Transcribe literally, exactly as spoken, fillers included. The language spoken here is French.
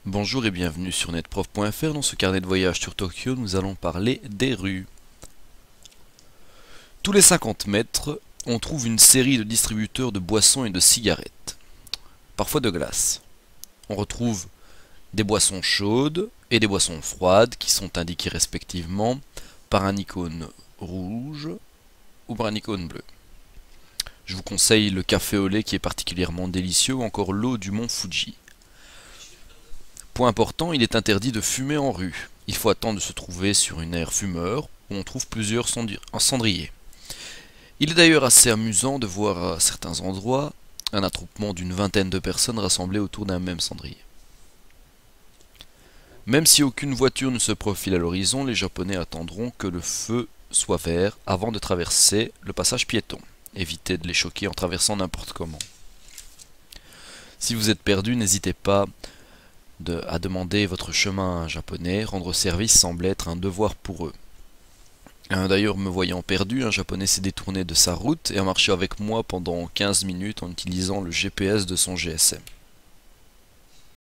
Bonjour et bienvenue sur netprof point F R. Dans ce carnet de voyage sur Tokyo, nous allons parler des rues. Tous les cinquante mètres, on trouve une série de distributeurs de boissons et de cigarettes, parfois de glace. On retrouve des boissons chaudes et des boissons froides qui sont indiquées respectivement par un icône rouge ou par un icône bleu. Je vous conseille le café au lait qui est particulièrement délicieux ou encore l'eau du mont Fuji. Point important, il est interdit de fumer en rue. Il faut attendre de se trouver sur une aire fumeur où on trouve plusieurs cendriers. Il est d'ailleurs assez amusant de voir à certains endroits un attroupement d'une vingtaine de personnes rassemblées autour d'un même cendrier. Même si aucune voiture ne se profile à l'horizon, les Japonais attendront que le feu soit vert avant de traverser le passage piéton. Évitez de les choquer en traversant n'importe comment. Si vous êtes perdu, n'hésitez pas De, à demander votre chemin à un japonais. Rendre service semble être un devoir pour eux. D'ailleurs, me voyant perdu, un japonais s'est détourné de sa route et a marché avec moi pendant quinze minutes en utilisant le G P S de son G S M.